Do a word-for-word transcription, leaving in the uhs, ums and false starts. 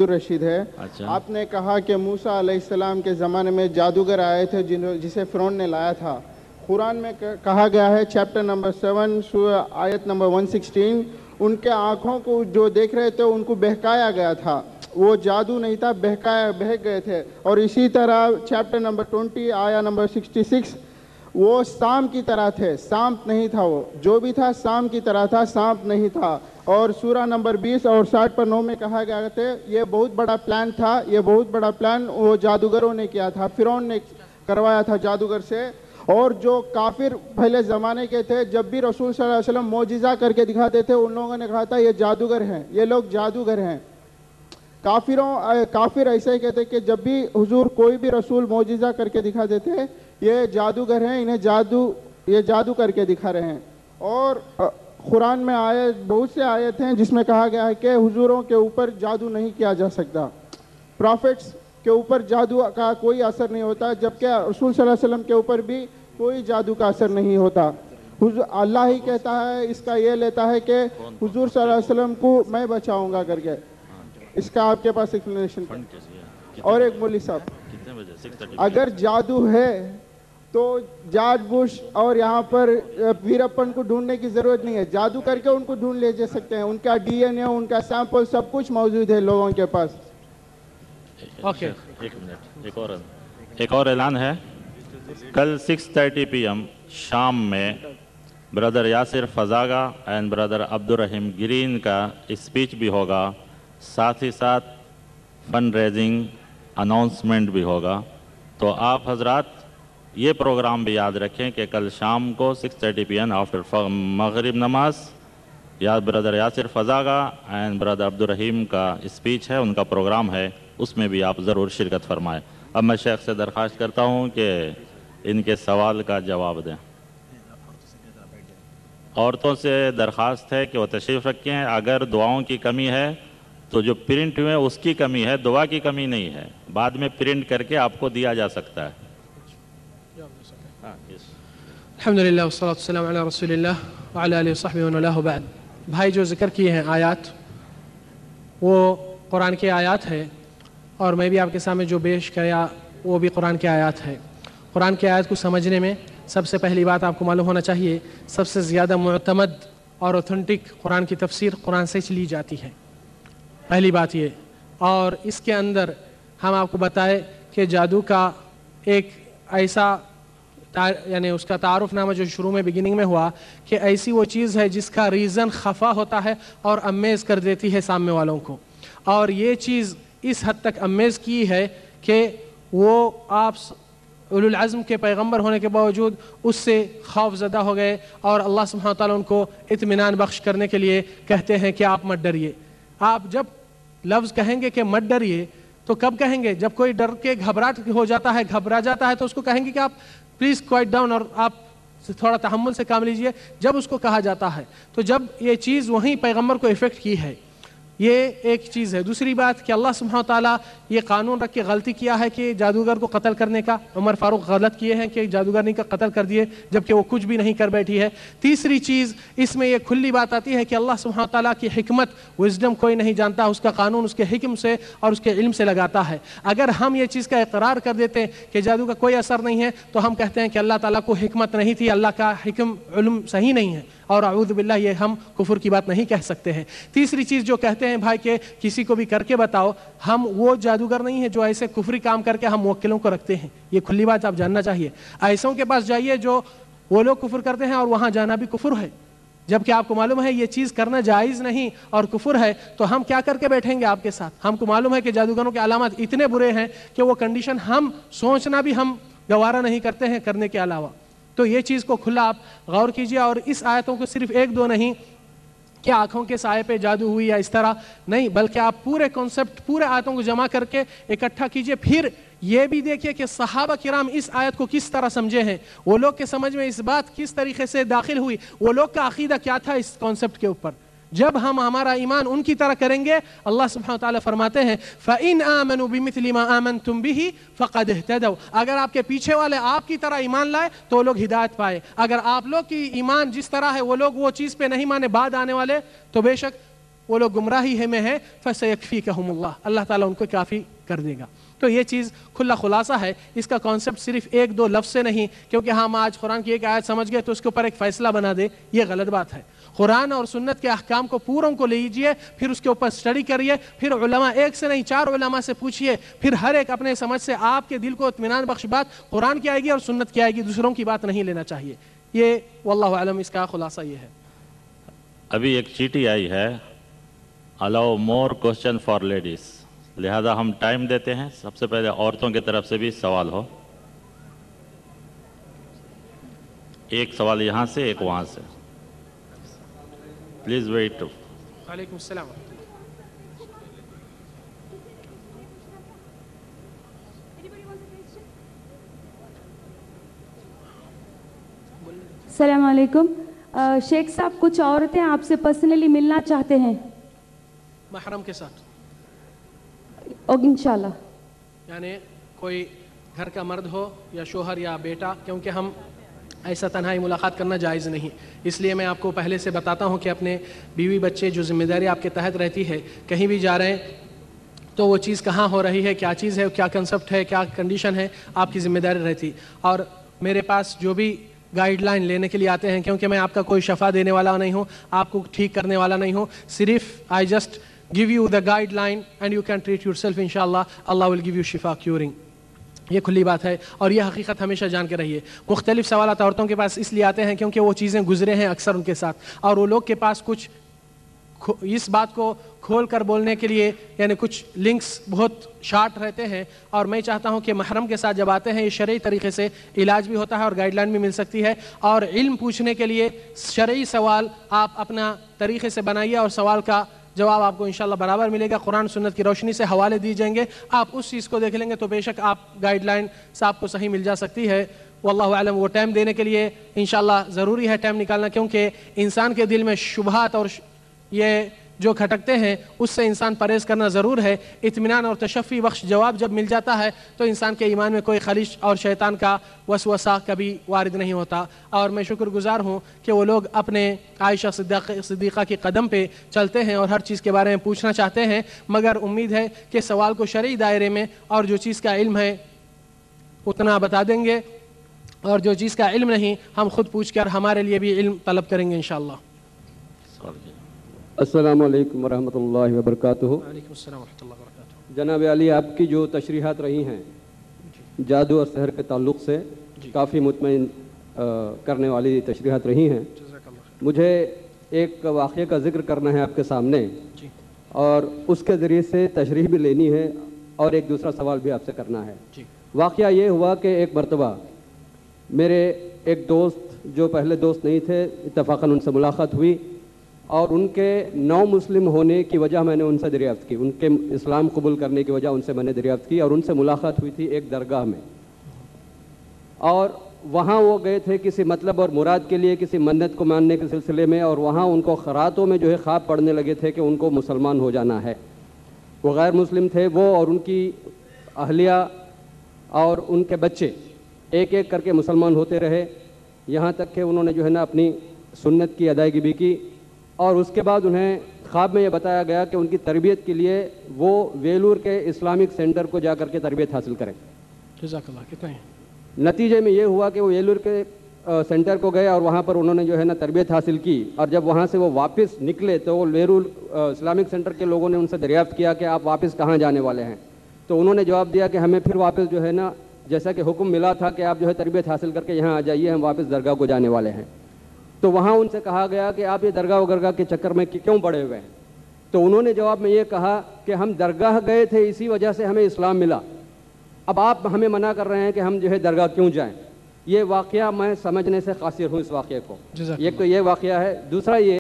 رشید ہے. آپ نے کہا کہ موسیٰ علیہ السلام کے زمانے میں جادوگر آئے تھے جسے فرعون نے لایا تھا. قرآن میں کہا گیا ہے چیپٹر نمبر سیون آیت نمبر ون سکسٹین، ان کے آنکھوں کو جو دیکھ رہے تھے ان کو بہکایا گیا تھا. وہ جادو نہیں تھا، بہکایا بہک گئے تھے. اور اسی طرح چیپٹر نمبر ٹوینٹی آیا نمبر سکسٹی سکس، وہ سانپ کی طرح تھے، سانپ نہیں تھا، وہ جو بھی تھا سانپ کی طرح تھا، سانپ نہیں تھا. اور سورہ نمبر بیس اور ساٹھ پر نو میں کہا گیا تھے یہ بہت بڑا پلان تھا، یہ بہت بڑا پلان وہ جادوگروں نے کیا تھا، فرعون نے کروایا تھا جادوگر سے. اور جو کافر پہلے زمانے کے تھے جب بھی رسول صلی اللہ علیہ وسلم معجزہ کر کے دکھاتے تھے ان لوگوں نے کہا تھا یہ جادوگر ہیں، یہ لوگ جادوگر ہیں. کافروں کافر ایسے ہی کہتے کہ جب بھی حضور کوئی بھی رسول معجزہ کر کے دکھا دیتے یہ جادوگر ہیں، انہیں جادو یہ جادو کر کے دکھا رہے ہیں. اور قرآن میں آیت بہت سے آیت ہیں جس میں کہا گیا ہے کہ حضوروں کے اوپر جادو نہیں کیا جا سکتا، پروفٹس کے اوپر جادو کا کوئی اثر نہیں ہوتا، جبکہ رسول صلی اللہ علیہ وسلم کے اوپر بھی کوئی جادو کا اثر نہیں ہوتا. اللہ ہی کہتا ہے، اس کا یہ لیتا ہے کہ حضور صلی اللہ علیہ وسلم کو میں بچاؤں گا کر کے. اس کا آپ کے پاس ایکسپلینیشن. اور ایک مولوی صاحب، اگر جادو ہے تو جارج بش اور یہاں پر ویرپن کو ڈھونڈنے کی ضرورت نہیں ہے، جادو کر کے ان کو ڈھونڈ لے جا سکتے ہیں. ان کا ڈی این اے، ان کا سیمپل سب کچھ موجود ہے لوگوں کے پاس. اوکے ایک منٹ، ایک اور ایک اور اعلان ہے. کل سکس تھرٹی پی ایم شام میں brother Yasir Fazaga and brother Abdur Rahim Green کا اسپیچ بھی ہوگا، ساتھ ہی ساتھ فنڈ ریزنگ اناؤنسمنٹ بھی ہوگا. تو آپ حضرات یہ پروگرام بھی یاد رکھیں کہ کل شام کو six thirty P M after مغرب نماز یا brother Yasir Fazaga and brother Abdur Rahim کا اسپیچ ہے، ان کا پروگرام ہے، اس میں بھی آپ ضرور شرکت فرمائیں. اب میں شیخ سے درخواست کرتا ہوں کہ ان کے سوال کا جواب دیں. عورتوں سے درخواست ہے کہ وہ تشریف رکھیں. اگر دعاؤں کی کمی ہے تو جو پرنٹ ہوئے اس کی کمی ہے، دعا کی کمی نہیں ہے، بعد میں پرنٹ کر کے آپ کو دیا جا سکتا ہے. الحمدللہ والصلاة والسلام علی رسول اللہ وعلی آلہ وصحبہ ومن والاه بعد. بھائی جو ذکر کیے ہیں آیات وہ قرآن کی آیات ہے، اور میں بھی آپ کے سامنے جو پیش کیا وہ بھی قرآن کی آیات ہے. قرآن کی آیات کو سمجھنے میں سب سے پہلی بات آپ کو معلوم ہونا چاہیے، سب سے زیادہ معتمد اور اوتھنٹک قرآن کی تفسیر قرآن سے لی جاتی ہے، پہلی بات یہ. اور اس کے اندر ہم آپ کو بتائے کہ جادو کا ایک ایسا یعنی اس کا تعارف نامہ جو شروع میں بگننگ میں ہوا کہ ایسی وہ چیز ہے جس کا ریزن خفا ہوتا ہے اور امیز کر دیتی ہے سامنے والوں کو. اور یہ چیز اس حد تک امیز کی ہے کہ وہ آپ اولو العزم کے پیغمبر ہونے کے باوجود اس سے خوف زدہ ہو گئے، اور اللہ سبحانہ وتعالیٰ ان کو اطمینان بخش کرنے کے لیے کہتے ہیں کہ آپ مت ڈریے. آپ جب لفظ کہیں گے کہ مت ڈریے تو کب کہیں گے؟ جب کوئی ڈر کے گھبراہٹ ہو جاتا ہے، گھبرا جاتا ہے، تو اس کو کہیں گے کہ آپ پلیز کوائٹ ڈاؤن اور آپ تھوڑا تحمل سے کام لیجئے. جب اس کو کہا جاتا ہے تو جب یہ چیز وہیں پیغمبر کو افیکٹ کی ہے، یہ ایک چیز ہے. دوسری بات کہ اللہ سبحانہ وتعالیٰ یہ قانون رکھ کے غلطی کیا ہے کہ جادوگر کو قتل کرنے کا. عمر فاروق غلط کیے ہیں کہ جادوگرنی کا قتل کر دیے جبکہ وہ کچھ بھی نہیں کر بیٹھی ہے. تیسری چیز اس میں یہ کھلی بات آتی ہے کہ اللہ سبحانہ وتعالیٰ کی حکمت وزڈم کوئی نہیں جانتا، اس کا قانون اس کے حکم سے اور اس کے علم سے لگاتا ہے. اگر ہم یہ چیز کا اقرار کر دیتے ہیں کہ جادو کا کوئی اثر نہیں ہے تو ہم کہتے ہیں کہ اللہ تعالیٰ کو حکمت نہیں تھی، اللہ کا حکم علم صحیح نہیں ہے، اور اعوذ باللہ یہ ہم کفر کی بات نہیں کہہ سکتے ہیں. تیسری چیز جو کہتے ہیں بھائی کہ کسی کو بھی کر کے بتاؤ، ہم وہ جادوگر نہیں ہیں جو ایسے کفری کام کر کے ہم موکلوں کو رکھتے ہیں. یہ کھلی بات آپ جاننا چاہیے. ایسوں کے پاس جائیے جو وہ لوگ کفر کرتے ہیں اور وہاں جانا بھی کفر ہے، جبکہ آپ کو معلوم ہے یہ چیز کرنا جائز نہیں اور کفر ہے، تو ہم کیا کر کے بیٹھیں گے آپ کے ساتھ؟ ہم کو معلوم ہے کہ جادوگروں کے علامات اتنے برے ہیں کہ وہ کنڈیشن ہم سوچنا بھی ہم گوارا نہیں کرتے ہیں کرنے کے علاوہ. تو یہ چیز کو کھلا آپ غور کیجئے. اور اس آیتوں کو صرف ایک دو نہیں کہ آنکھوں کے سائے پہ جادو ہوئی یا اس طرح نہیں، بلکہ آپ پورے کنسپٹ پورے آیتوں کو جمع کر کے اکٹھا کیجئے. پھر یہ بھی دیکھیے کہ صحابہ کرام اس آیت کو کس طرح سمجھے ہیں، وہ لوگ کے سمجھ میں اس بات کس طریقے سے داخل ہوئی، وہ لوگ کا عقیدہ کیا تھا اس کنسپٹ کے اوپر. جب ہم ہمارا ایمان ان کی طرح کریں گے، اللہ سبحانہ وتعالی فرماتے ہیں فَإِنْ آمَنُوا بِمِثْلِ مَا آمَنْتُمْ بِهِ فَقَدْ اهْتَدَوْا. اگر آپ کے پیچھے والے آپ کی طرح ایمان لائے تو وہ لوگ ہدایت پائے. اگر آپ لوگ کی ایمان جس طرح ہے وہ لوگ وہ چیز پہ نہیں مانے بعد آنے والے، تو بے شک وہ لوگ گمراہی میں ہیں فَسَيَكْفِيكَهُمُ اللَّهُ اللہ تعالیٰ ان کو کافی کر دے گا۔ تو یہ چیز کھلا خلاصہ ہے، اس کا کانسیپٹ صرف ایک دو لفظ سے نہیں، کیونکہ ہم آج قرآن کی ایک آیت سمجھ گئے تو اس کے اوپر ایک فیصلہ بنا دے، یہ غلط بات ہے۔ قرآن اور سنت کے احکام کو پوروں کو لیجئے، پھر اس کے اوپر سٹڈی کریے، پھر علماء ایک سے نہیں چار علماء سے پوچھئے، پھر ہر ایک اپنے سمجھ سے آپ کے دل کو اطمینان بخش بات قرآن کی آئے گی اور سنت کی آئے گی، دوسروں کی بات نہیں لینا چاہیے۔ یہ واللہ اعلم اس کا خلاصہ یہ ہے۔ ابھی ایک چیٹی آئی ہے allow more question for ladies, لہذا ہم ٹائم دیتے ہیں، سب سے پہلے عورتوں کی طرف سے بھی سوال ہو، ایک سوال یہاں سے ایک وہاں سے، پلیز ویٹ۔ وعلیکم السلام۔ السلام علیکم شیخ صاحب، کچھ عورتیں آپ سے پرسنلی ملنا چاہتے ہیں محرم کے ساتھ، انشاءاللہ، یعنی کوئی گھر کا مرد ہو یا شوہر یا بیٹا، کیونکہ ہم ایسا تنہائی ملاقات کرنا جائز نہیں، اس لیے میں آپ کو پہلے سے بتاتا ہوں کہ اپنے بیوی بچے جو ذمہ داری آپ کے تحت رہتی ہے، کہیں بھی جا رہے ہیں تو وہ چیز کہاں ہو رہی ہے، کیا چیز ہے، کیا کنسپٹ ہے، کیا کنڈیشن ہے، آپ کی ذمہ داری رہتی۔ اور میرے پاس جو بھی گائیڈ لائن لینے کے لیے آتے ہیں، کیونکہ میں آپ کا کوئی شفا دینے والا نہیں ہوں، آپ کو ٹھیک کرنے والا نہیں ہوں، صرف I just give you the guideline and you can treat yourself inshallah, Allah will give you shifa curing۔ یہ کھلی بات ہے اور یہ حقیقت ہمیشہ جان کے رہیے۔ مختلف سوالات عورتوں کے پاس اس لیے آتے ہیں کیونکہ وہ چیزیں گزرے ہیں اکثر ان کے ساتھ، اور وہ لوگ کے پاس کچھ اس بات کو کھول کر بولنے کے لیے یعنی کچھ لنکس بہت شارٹ رہتے ہیں، اور میں چاہتا ہوں کہ محرم کے ساتھ جب آتے ہیں یہ شرعی طریقے سے علاج بھی ہوتا ہے اور گائیڈ لائن بھی مل سکتی ہے، اور علم پوچھنے کے لیے شرعی سوال آپ اپنا طریقے سے بنائیے اور سوال کا جواب آپ کو انشاءاللہ برابر ملے گا، قرآن سنت کی روشنی سے حوالے دی جائیں گے، آپ اس چیز کو دیکھ لیں گے تو بے شک آپ گائیڈ لائن سے آپ کو صحیح مل جا سکتی ہے۔ واللہ اعلم۔ وہ ٹائم دینے کے لیے انشاءاللہ ضروری ہے ٹائم نکالنا، کیونکہ انسان کے دل میں شبہات اور یہ جو کھٹکتے ہیں اس سے انسان پرہیز کرنا ضرور ہے۔ اطمینان اور تشفی بخش جواب جب مل جاتا ہے تو انسان کے ایمان میں کوئی خلش اور شیطان کا وسوسہ کبھی وارد نہیں ہوتا۔ اور میں شکر گزار ہوں کہ وہ لوگ اپنے عائشہ صدیقہ کے قدم پہ چلتے ہیں اور ہر چیز کے بارے میں پوچھنا چاہتے ہیں، مگر امید ہے کہ سوال کو شرعی دائرے میں اور جو چیز کا علم ہے اتنا بتا دیں گے، اور جو چیز کا علم نہیں ہم خود پوچھ کر ہمارے لیے بھی علم طلب کریں گے انشاءاللہ۔ السلام علیکم ورحمۃ اللہ وبرکاتہ۔ وعلیکم السلام ورحمۃ اللہ وبرکاتہ۔ جناب علی، آپ کی جو تشریحات رہی ہیں جادو اور سحر کے تعلق سے کافی مطمئن کرنے والی تشریحات رہی ہیں۔ مجھے ایک واقعے کا ذکر کرنا ہے آپ کے سامنے، اور اس کے ذریعے سے تشریح بھی لینی ہے اور ایک دوسرا سوال بھی آپ سے کرنا ہے۔ واقعہ یہ ہوا کہ ایک مرتبہ میرے ایک دوست جو پہلے دوست نہیں تھے، اتفاقاً ان سے ملاقات ہوئی، اور ان کے نو مسلم ہونے کی وجہ میں نے ان سے دریافت کی، ان کے اسلام قبول کرنے کی وجہ ان سے میں نے دریافت کی، اور ان سے ملاقات ہوئی تھی ایک درگاہ میں، اور وہاں وہ گئے تھے کسی مطلب اور مراد کے لیے، کسی منت کو ماننے کے سلسلے میں، اور وہاں ان کو خراتوں میں جو ہے خواب پڑنے لگے تھے کہ ان کو مسلمان ہو جانا ہے۔ وہ غیر مسلم تھے، وہ اور ان کی اہلیہ اور ان کے بچے ایک ایک کر کے مسلمان ہوتے رہے، یہاں تک کہ انہوں نے جو ہے نا اپنی سنت کی ادائیگی بھی کی، اور اس کے بعد انہیں خواب میں یہ بتایا گیا کہ ان کی تربیت کے لیے وہ ویلور کے اسلامک سینٹر کو جا کر کے تربیت حاصل کریں۔ جزاک اللہ۔ کتنا ہے؟ نتیجے میں یہ ہوا کہ وہ ویلور کے سینٹر کو گئے اور وہاں پر انہوں نے جو ہے نا تربیت حاصل کی، اور جب وہاں سے وہ واپس نکلے تو وہ ویلور اسلامک سینٹر کے لوگوں نے ان سے دریافت کیا کہ آپ واپس کہاں جانے والے ہیں؟ تو انہوں نے جواب دیا کہ ہمیں پھر واپس جو ہے نا جیسا کہ حکم ملا تھا کہ آپ جو ہے تربیت حاصل کر کے یہاں آ جائیے، ہم واپس درگاہ کو جانے والے ہیں۔ تو وہاں ان سے کہا گیا کہ آپ یہ درگاہ وغیرہ کے چکر میں کیوں پڑے ہوئے ہیں؟ تو انہوں نے جواب میں یہ کہا کہ ہم درگاہ گئے تھے، اسی وجہ سے ہمیں اسلام ملا، اب آپ ہمیں منع کر رہے ہیں کہ ہم جو ہے درگاہ کیوں جائیں؟ یہ واقعہ میں سمجھنے سے قاصر ہوں اس واقعے کو۔ ایک تو یہ واقعہ ہے، دوسرا یہ